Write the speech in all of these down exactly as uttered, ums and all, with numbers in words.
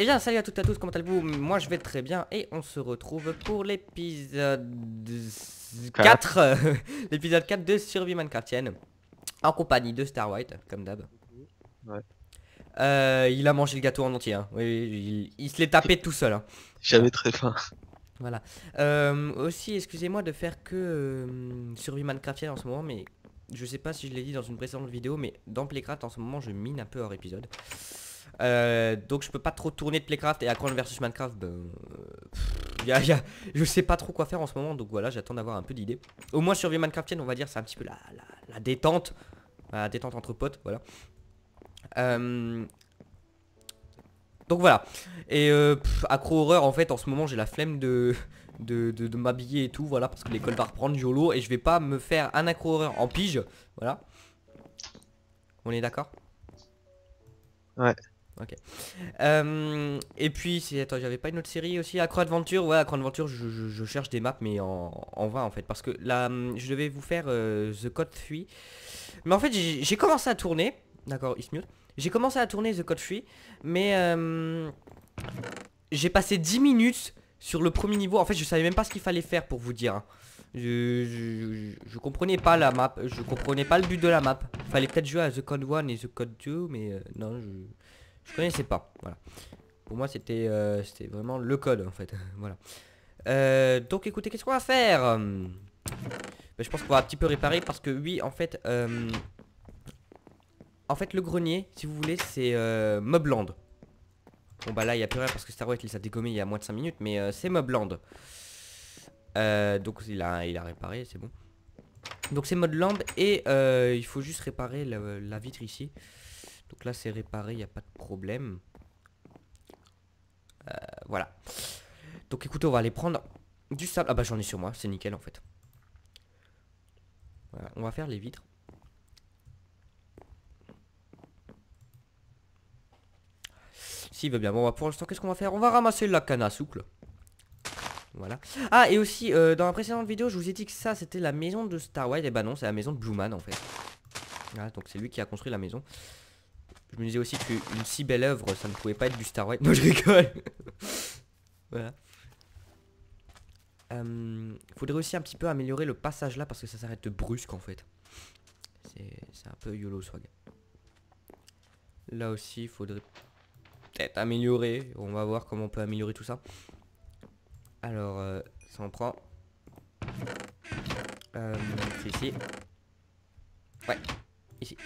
Eh bien, salut à toutes et à tous, comment allez-vous? Moi, je vais très bien et on se retrouve pour l'épisode quatre. L'épisode quatre de Survie Minecraftienne. En compagnie de Star White, comme d'hab. Ouais. Euh, il a mangé le gâteau en entier, hein. Oui, oui, il, il se l'est tapé tout seul, hein. J'avais Voilà. très faim. Voilà. Euh, aussi, excusez-moi de faire que euh, Survie Minecraftienne en ce moment, mais je sais pas si je l'ai dit dans une précédente vidéo, mais dans Playcraft en ce moment, je mine un peu hors épisode. Euh, donc je peux pas trop tourner de Playcraft et à Crawl versus Minecraft, ben, euh, y a, y a, je sais pas trop quoi faire en ce moment, donc voilà, j'attends d'avoir un peu d'idées. Au moins Survie Minecraftienne, on va dire, c'est un petit peu la, la, la détente, la détente entre potes, voilà. Euh, donc voilà. Et euh, pff, accro horreur, en fait, en ce moment, j'ai la flemme de de, de, de m'habiller et tout, voilà, parce que l'école va reprendre YOLO et je vais pas me faire un accro horreur en pige, voilà. On est d'accord? Ouais. Ok. Euh, et puis, si, attends, j'avais pas une autre série aussi, Acro Adventure. Ouais, Acro Adventure, je, je- je cherche des maps, mais en, en vain en fait. Parce que là, hum, je devais vous faire euh, The Code trois. Mais en fait, j'ai j'ai commencé à tourner. D'accord, il se mute. J'ai commencé à tourner The Code trois. Mais euh, j'ai passé dix minutes sur le premier niveau. En fait, je savais même pas ce qu'il fallait faire pour vous dire, hein. Je, je, je- je comprenais pas la map. Je comprenais pas le but de la map. Il fallait peut-être jouer à The Code un et The Code deux. Mais euh, non, je, je connaissais pas. Voilà. Pour moi, c'était euh, c'était vraiment le code en fait. Voilà. Euh, donc écoutez, qu'est-ce qu'on va faire? Hum, ben, je pense qu'on va un petit peu réparer parce que oui, en fait, euh, en fait, le grenier, si vous voulez, c'est euh, Mobland. Bon bah là, il n'y a plus rien parce que Star Wars il s'est dégommé il y a moins de cinq minutes, mais euh, c'est Mobland. Euh, donc il a, il a réparé, c'est bon. Donc c'est Mobland et euh, il faut juste réparer la, la vitre ici. Donc là, c'est réparé, il n'y a pas de problème. Euh, voilà. Donc écoutez, on va aller prendre du sable. Ah bah j'en ai sur moi, c'est nickel en fait. Voilà, on va faire les vitres. S'il veut bien. Bon, bah, pour l'instant, qu'est-ce qu'on va faire? On va ramasser la canne à soucle. Voilà. Ah, et aussi, euh, dans la précédente vidéo, je vous ai dit que ça, c'était la maison de Star White. Et bah non, c'est la maison de Blue Man en fait. Voilà, donc c'est lui qui a construit la maison. Je me disais aussi qu'une si belle œuvre, ça ne pouvait pas être du Star White. Non, je rigole. Voilà. Euh, faudrait aussi un petit peu améliorer le passage là parce que ça s'arrête de brusque en fait. C'est un peu YOLO swag. Là aussi, il faudrait peut-être améliorer. On va voir comment on peut améliorer tout ça. Alors, euh, ça en prend. Euh, c'est ici. Ouais, ici.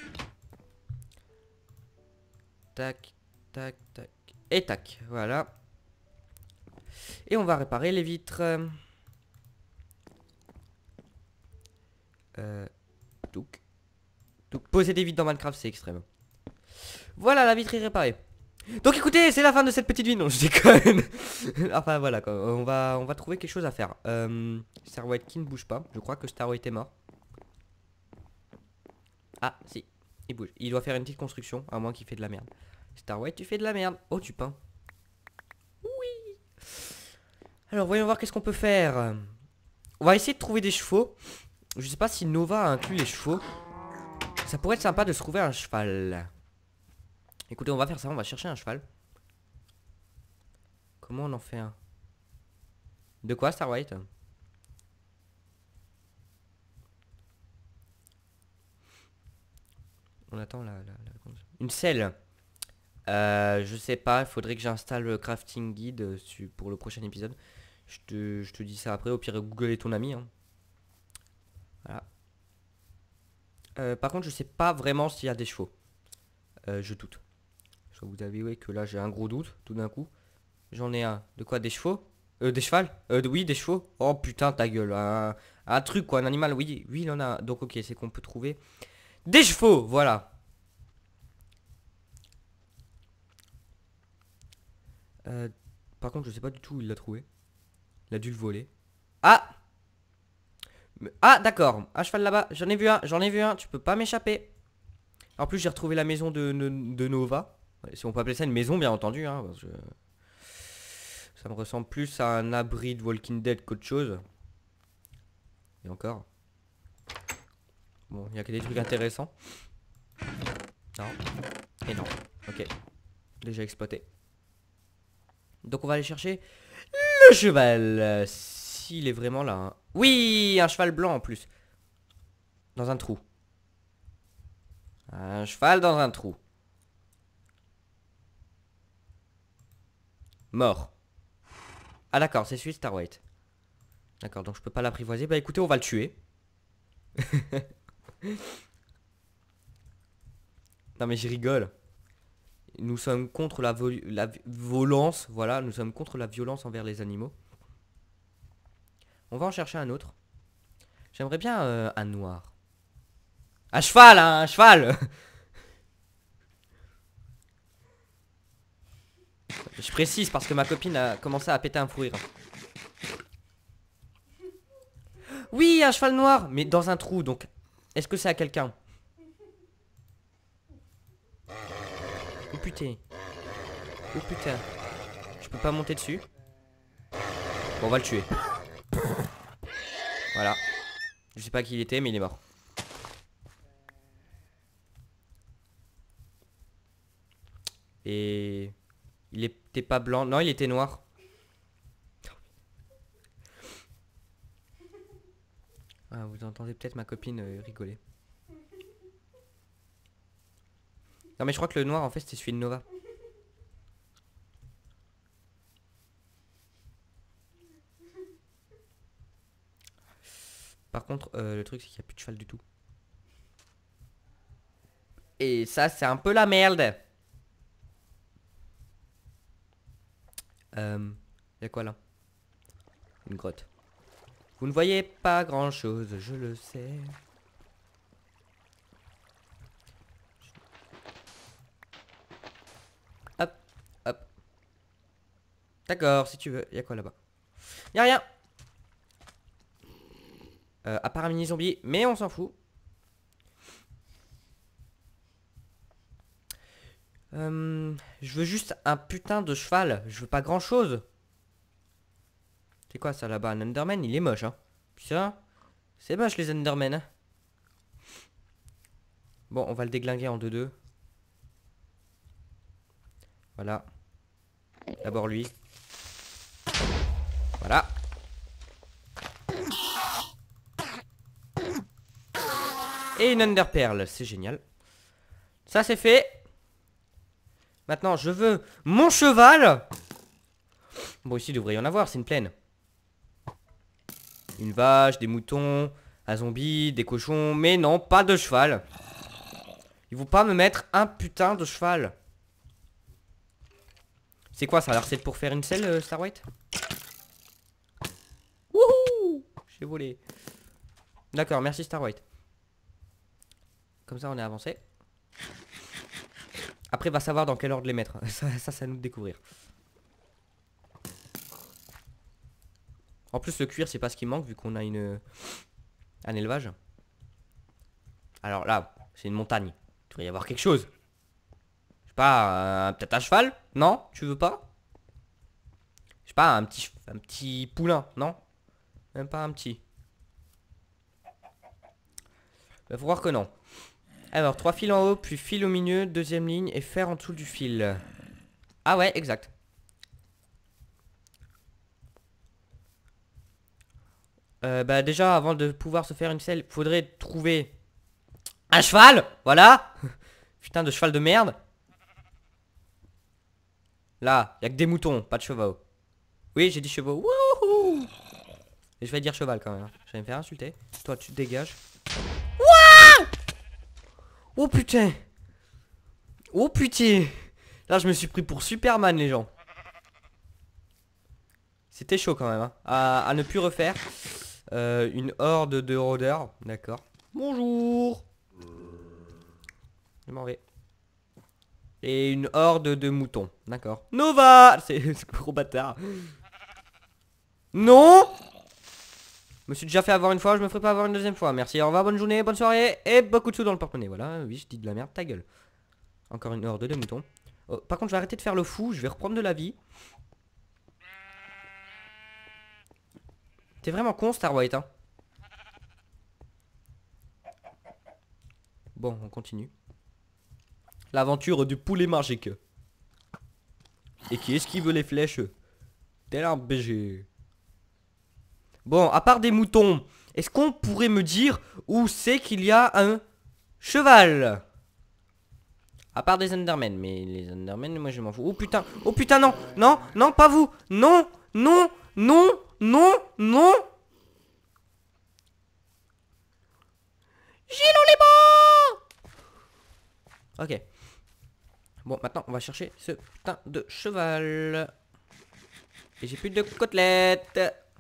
Tac, tac, tac. Et tac, voilà. Et on va réparer les vitres. Euh, donc, donc, poser des vitres dans Minecraft, c'est extrême. Voilà, la vitre est réparée. Donc écoutez, c'est la fin de cette petite vidéo. Non, je déconne. Enfin voilà, quoi. On va, on va trouver quelque chose à faire. Euh, Star White qui ne bouge pas. Je crois que Star White est mort. Ah, si, il bouge. Il doit faire une petite construction, à moins qu'il fait de la merde. Star White, tu fais de la merde. Oh, tu peins. Oui. Alors, voyons voir qu'est-ce qu'on peut faire. On va essayer de trouver des chevaux. Je sais pas si Nova a inclus les chevaux. Ça pourrait être sympa de se trouver un cheval. Écoutez, on va faire ça. On va chercher un cheval. Comment on en fait un? De quoi, Star White? On attend la, la, la... Une selle. Euh, je sais pas, il faudrait que j'installe le crafting guide euh, pour le prochain épisode. Je te, je te dis ça après, au pire Google est ton ami, hein. Voilà. Euh, par contre, je sais pas vraiment s'il y a des chevaux. Euh, je doute. Je dois vous avouer que là j'ai un gros doute, tout d'un coup. J'en ai un. De quoi? Des chevaux? Euh, des chevals? Euh, oui, des chevaux. Oh putain, ta gueule. Un, un truc quoi, un animal, oui, oui, il en a un. Donc ok, c'est qu'on peut trouver des chevaux, voilà. Euh, par contre, je sais pas du tout où il l'a trouvé. Il a dû le voler. Ah! Ah, d'accord. À cheval là-bas. J'en ai vu un. J'en ai vu un. Tu peux pas m'échapper. En plus, j'ai retrouvé la maison de, de, de Nova. Ouais, si on peut appeler ça une maison, bien entendu, hein, parce que ça me ressemble plus à un abri de Walking Dead qu'autre chose. Et encore. Bon, il y a que des trucs intéressants. Non. Et non. Ok. Déjà exploité. Donc on va aller chercher le cheval. euh, S'il est vraiment là. Hein. Oui, un cheval blanc en plus. Dans un trou. Un cheval dans un trou. Mort. Ah d'accord, c'est celui de Star White. D'accord, donc je peux pas l'apprivoiser. Bah écoutez, on va le tuer. Non mais je rigole. Nous sommes contre la, la violence. Voilà, nous sommes contre la violence envers les animaux. On va en chercher un autre. J'aimerais bien euh, un noir. Un cheval, hein, un cheval. Je précise parce que ma copine a commencé à péter un fou rire. Oui, un cheval noir, mais dans un trou, donc est-ce que c'est à quelqu'un? Oh putain. Oh putain. Je peux pas monter dessus. Bon, on va le tuer. Voilà. Je sais pas qui il était, mais il est mort. Et... il était pas blanc. Non, il était noir. Ah, vous entendez peut-être ma copine euh, rigoler. Non mais je crois que le noir en fait c'était celui de Nova. Par contre euh, le truc c'est qu'il n'y a plus de cheval du tout. Et ça c'est un peu la merde. Euh... Y'a quoi là? Une grotte. Vous ne voyez pas grand chose, je le sais. Hop, hop. D'accord, si tu veux. Y'a quoi là-bas? Y'a rien. Euh, à part un mini zombie, mais on s'en fout. Euh, je veux juste un putain de cheval. Je veux pas grand chose. C'est quoi ça là-bas? Un Enderman, il est moche, hein. Putain, c'est moche les Endermen. Hein. Bon, on va le déglinguer en deux deux. Voilà. D'abord lui. Voilà. Et une Enderpearl, c'est génial. Ça c'est fait. Maintenant, je veux mon cheval. Bon, ici, il devrait y en avoir, c'est une plaine. Une vache, des moutons, un zombie, des cochons. Mais non, pas de cheval. Ils vont pas me mettre un putain de cheval. C'est quoi ça? Alors c'est pour faire une selle, euh, Star White? Wouhou! J'ai volé. D'accord, merci Star White. Comme ça, on est avancé. Après, va savoir dans quel ordre les mettre. Ça, ça, ça nous de découvrir. En plus, le cuir, c'est pas ce qui manque vu qu'on a une un élevage. Alors là, c'est une montagne. Il devrait y avoir quelque chose. Je sais pas, euh, peut-être un cheval? Non? Tu veux pas? Je sais pas, un petit, un petit poulain? Non? Même pas un petit. Il faut voir que non. Alors, trois fils en haut, puis fil au milieu, deuxième ligne, et fer en dessous du fil. Ah ouais, exact. Euh, bah déjà, avant de pouvoir se faire une selle, il faudrait trouver un cheval. Voilà. Putain de cheval de merde. Là, il y a que des moutons, pas de chevaux. Oui, j'ai dit chevaux. Wouhou. Et je vais dire cheval quand même. Je vais me faire insulter. Toi, tu te dégages. Wouah. Oh putain. Oh putain. Là, je me suis pris pour Superman, les gens. C'était chaud quand même. Hein. À, à ne plus refaire. Euh, une horde de rôdeurs. D'accord. Bonjour. Je m'en vais. Et une horde de moutons. D'accord. Nova. C'est gros bâtard. Non. Je me suis déjà fait avoir une fois, je me ferai pas avoir une deuxième fois. Merci, au revoir, bonne journée, bonne soirée. Et beaucoup de sous dans le porte-monnaie. Voilà, oui, je dis de la merde, ta gueule. Encore une horde de moutons. Oh, par contre, je vais arrêter de faire le fou, je vais reprendre de la vie. T'es vraiment con, Star White, hein. Bon, on continue. L'aventure du poulet magique. Et qui esquive les flèches. Tel un B G. Bon, à part des moutons, est-ce qu'on pourrait me dire où c'est qu'il y a un cheval? À part des Endermen, mais les Endermen, moi je m'en fous. Oh putain, oh putain, non, non, non, pas vous. Non, non, non, non, non. J'ai dans les mains. Ok. Bon, maintenant, on va chercher ce putain de cheval. Et j'ai plus de côtelettes.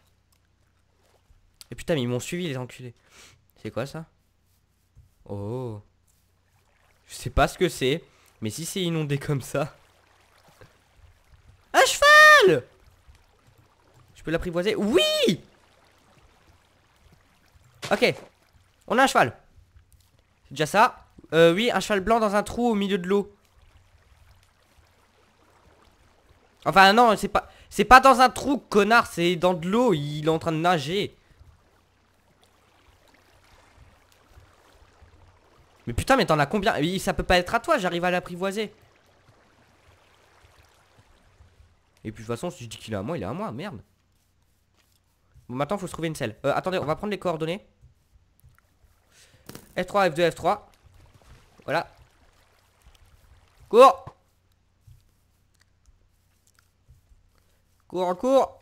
Et putain, mais ils m'ont suivi, les enculés. C'est quoi ça? Oh. Je sais pas ce que c'est. Mais si c'est inondé comme ça. Un cheval! Je peux l'apprivoiser? Oui! Ok. On a un cheval. C'est déjà ça. Euh, oui, un cheval blanc dans un trou au milieu de l'eau. Enfin, non, c'est pas... C'est pas dans un trou, connard. C'est dans de l'eau. Il est en train de nager. Mais putain, mais t'en as combien? Ça peut pas être à toi, j'arrive à l'apprivoiser. Et puis de toute façon, si je dis qu'il est à moi, il est à moi, merde. Bon, maintenant, faut se trouver une selle. Euh, attendez, on va prendre les coordonnées. F trois, F deux, F trois. Voilà. Cours. Cours, cours.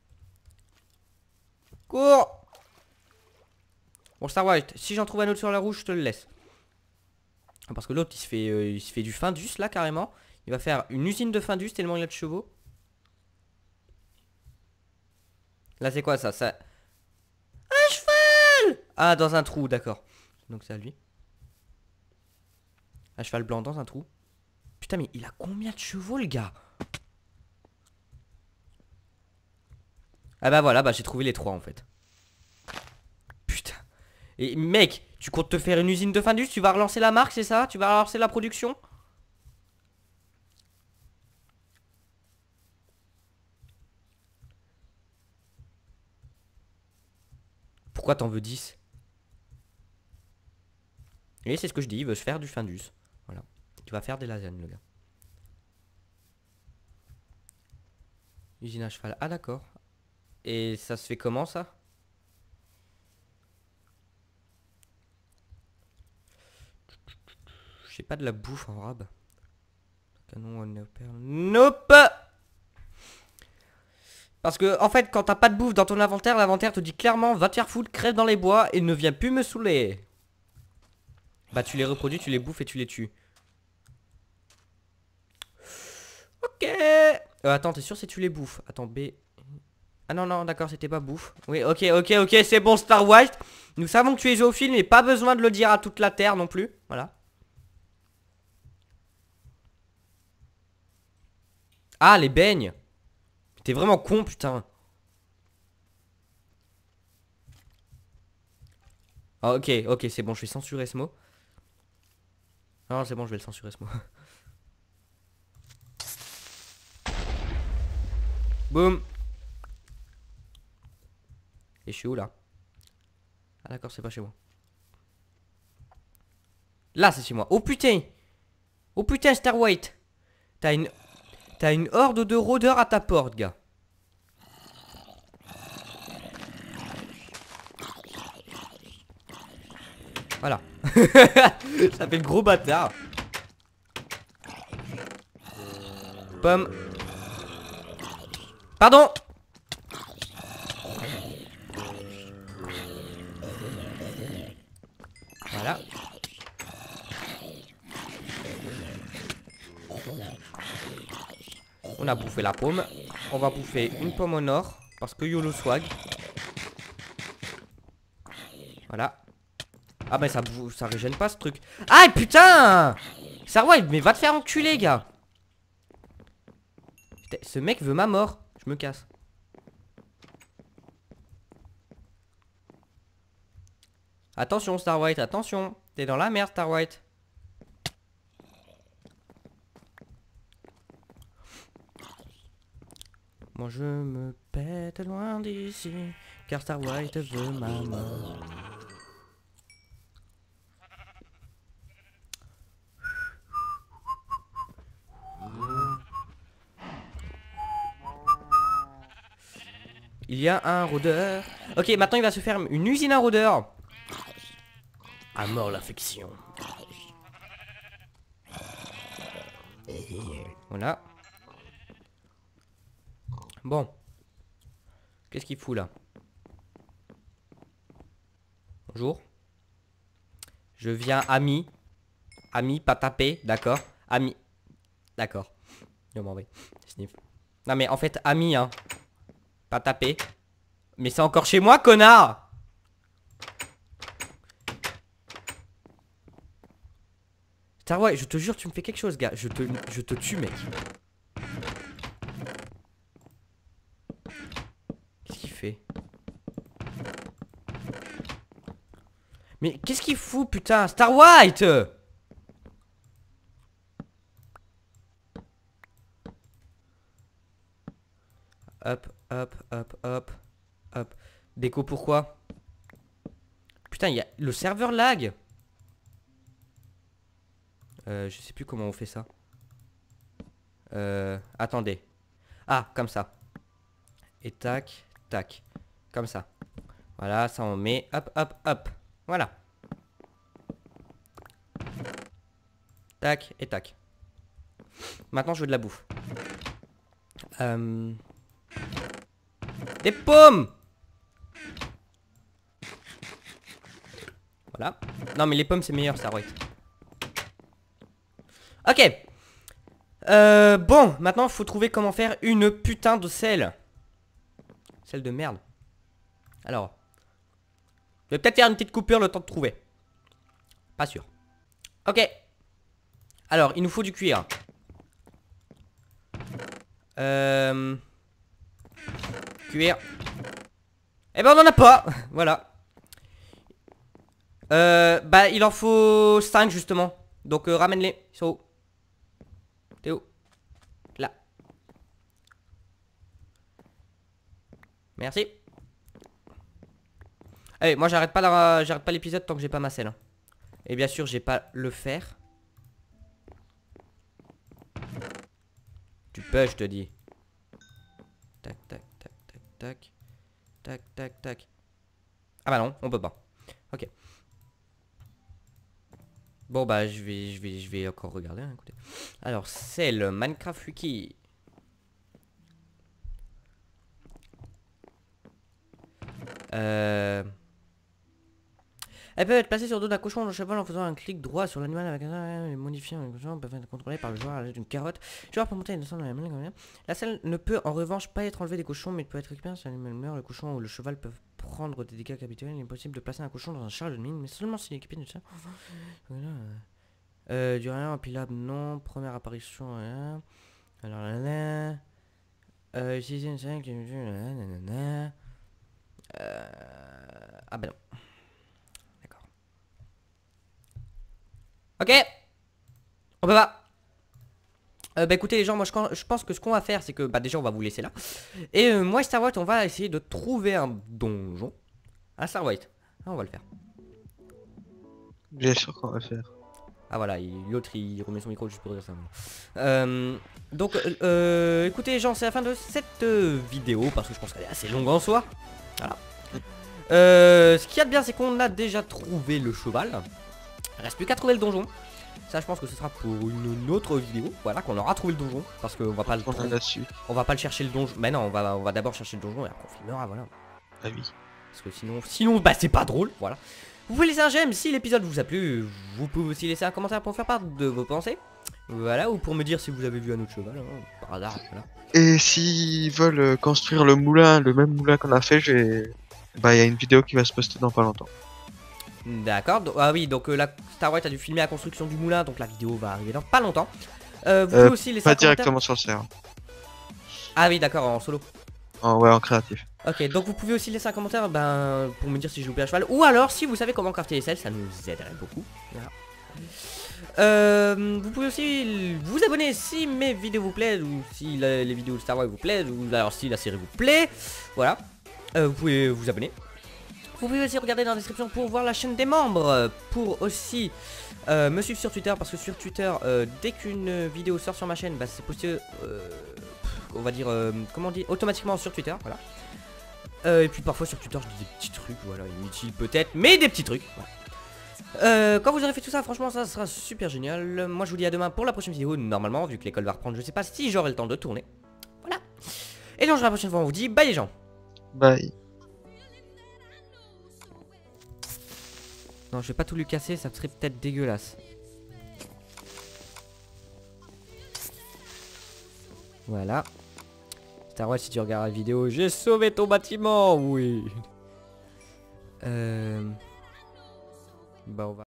Cours. Bon, Star White, si j'en trouve un autre sur la roue, je te le laisse. Parce que l'autre, il se fait euh, il se fait du Findus, là, carrément. Il va faire une usine de Findus tellement il a de chevaux. Là, c'est quoi, ça, ça... Un cheval! Ah, dans un trou, d'accord. Donc, c'est à lui. Un cheval blanc dans un trou. Putain, mais il a combien de chevaux, le gars? Ah bah voilà, bah j'ai trouvé les trois, en fait. Putain. Et mec, tu comptes te faire une usine de Findus? Tu vas relancer la marque, c'est ça? Tu vas relancer la production? Pourquoi t'en veux dix? Et c'est ce que je dis, il veut se faire du Findus. Voilà. Tu vas faire des lasagnes, le gars. Usine à cheval. Ah d'accord. Et ça se fait comment, ça? J'ai pas de la bouffe en rab. Canon, nope. Parce que, en fait, quand t'as pas de bouffe dans ton inventaire, l'inventaire te dit clairement, va te faire foutre, crève dans les bois et ne viens plus me saouler. Bah, tu les reproduis, tu les bouffes et tu les tues. Ok. Euh, attends, t'es sûr si tu les bouffes? Attends, B. Ah non, non, d'accord, c'était pas bouffe. Oui, ok, ok, ok, c'est bon, Star White. Nous savons que tu es zoophile, mais pas besoin de le dire à toute la Terre non plus. Voilà. Ah, les beignes. T'es vraiment con, putain. Ah, ok, ok, c'est bon, je vais censurer ce mot. Non, c'est bon, je vais le censurer ce mot. Boum. Et je suis où là? Ah d'accord, c'est pas chez moi. Là, c'est chez moi. Oh putain. Oh putain, Star White. T'as une... T'as une horde de rôdeurs à ta porte, gars. Voilà. Ça fait le gros bâtard. Pomme. Pardon. Voilà. On a bouffé la pomme. On va bouffer une pomme au nord. Parce que YOLO swag. Voilà. Ah bah ça, ça régène pas ce truc. Ah putain. Sarway, mais va te faire enculer, gars. Putain, ce mec veut ma mort. Je me casse. Attention Star White, attention. T'es dans la merde Star White. Moi je me pète loin d'ici, car Star White veut ma mort. y a un rôdeur. Ok, maintenant il va se faire une usine à rôdeurs. À mort l'infection. Voilà. Bon. Qu'est-ce qu'il fout là? Bonjour. Je viens ami. Ami, pas taper, d'accord. Ami. D'accord. Je m'en vais. Sniff. Non mais en fait, ami, hein. Pas taper. Mais c'est encore chez moi, connard! Star ouais, je te jure, tu me fais quelque chose, gars. Je te, je te tue, mec. Qu'est-ce qu'il fait? Mais qu'est-ce qu'il fout, putain? Star White! Hop, hop, hop, hop, hop. Déco pourquoi? Putain, il y a le serveur lag. Euh, je sais plus comment on fait ça. Euh, attendez. Ah, comme ça. Et tac, tac. Comme ça. Voilà, ça on met. Hop, hop, hop. Voilà. Tac et tac. Maintenant, je veux de la bouffe. Euh... Des pommes! Voilà. Non, mais les pommes, c'est meilleur, ça, ouais. Ok. Euh, bon, maintenant, il faut trouver comment faire une putain de selle. Selle de merde. Alors. Je vais peut-être faire une petite coupure le temps de trouver. Pas sûr. Ok. Alors, il nous faut du cuir. Euh... Cuir. Eh ben, on en a pas. Voilà. Euh, bah, il en faut cinq, justement. Donc, euh, ramène-les. Ils sont où? T'es où? Là. Merci. Allez, moi j'arrête pas la... j'arrête pas l'épisode tant que j'ai pas ma selle. Hein. Et bien sûr, j'ai pas le fer. Tu peux, je te dis. Tac, tac, tac, tac, tac. Tac, tac, tac. Ah bah non, on peut pas. Ok. Bon bah je vais, je vais, je vais encore regarder. Hein, écoutez. Alors, c'est le Minecraft Wiki. Euh... Elle peut être placée sur le dos d'un cochon ou d'un cheval en faisant un clic droit sur l'animal avec un et modifiant le cochon peut être contrôlé par le joueur à l'aide d'une carotte. Le joueur peut monter et descendre la main. La selle ne peut en revanche pas être enlevée des cochons, mais peut être récupérée si l'animal meurt. Le cochon ou le cheval peuvent prendre des dégâts habituels. Il est possible de placer un cochon dans un charge de mine, mais seulement s'il est équipé d'une selle. Euh, du rien empilable, non. Première apparition, rien. Alors là là. Euh, utiliser une selle qui euh... Ah bah non. Ok. On peut pas. Euh, bah écoutez les gens, moi je, je pense que ce qu'on va faire c'est que bah déjà on va vous laisser là. Et euh, moi et Star White on va essayer de trouver un donjon. Ah Star White, ah, on va le faire. Bien sûr qu'on va le faire. Ah voilà, l'autre il remet son micro juste pour dire ça. Euh, donc euh, écoutez les gens, c'est la fin de cette euh, vidéo parce que je pense qu'elle est assez longue en soi. Voilà. Euh, ce qu'il y a de bien c'est qu'on a déjà trouvé le cheval. Il reste plus qu'à trouver le donjon. Ça je pense que ce sera pour une autre vidéo. Voilà qu'on aura trouvé le donjon. Parce qu'on va pas le On, là-dessus. on va pas le chercher le donjon. Mais non on va, on va d'abord chercher le donjon et après on filmera voilà. Ah oui. Parce que sinon sinon bah c'est pas drôle. Voilà. Vous pouvez laisser un j'aime si l'épisode vous a plu. Vous pouvez aussi laisser un commentaire pour faire part de vos pensées. Voilà, ou pour me dire si vous avez vu un autre cheval hein, par hasard, voilà. Et s'ils veulent construire le moulin, le même moulin qu'on a fait, j'ai bah il y a une vidéo qui va se poster dans pas longtemps. D'accord, ah oui, donc euh, la Star White a dû filmer la construction du moulin, donc la vidéo va arriver dans pas longtemps. Euh, vous Euh, pouvez aussi laisser Pas un commentaire. directement sur le serveur. Ah oui, d'accord, en solo. En, ouais, en créatif. Ok, donc vous pouvez aussi laisser un commentaire ben, pour me dire si j'ai loupé un cheval. Ou alors, si vous savez comment crafter les selles, ça nous aiderait beaucoup. Voilà. Euh, vous pouvez aussi vous abonner si mes vidéos vous plaisent, ou si la, les vidéos de Star Wars vous plaisent, ou alors si la série vous plaît. Voilà, euh, vous pouvez vous abonner. Vous pouvez aussi regarder dans la description pour voir la chaîne des membres. Pour aussi euh, me suivre sur Twitter, parce que sur Twitter, euh, dès qu'une vidéo sort sur ma chaîne, bah, c'est posté, euh, on va dire, euh, comment on dit, automatiquement sur Twitter. Voilà. Euh, et puis parfois sur Twitter je dis des petits trucs, voilà, inutiles peut-être, mais des petits trucs. Voilà. Euh, quand vous aurez fait tout ça, franchement ça sera super génial. Moi je vous dis à demain pour la prochaine vidéo, normalement, vu que l'école va reprendre, je sais pas si j'aurai le temps de tourner. Voilà. Et donc la prochaine fois on vous dit bye les gens. Bye. Non, je vais pas tout lui casser, ça serait peut-être dégueulasse. Voilà. Star Wars, si tu regardes la vidéo, j'ai sauvé ton bâtiment, oui. Euh... Bah on va...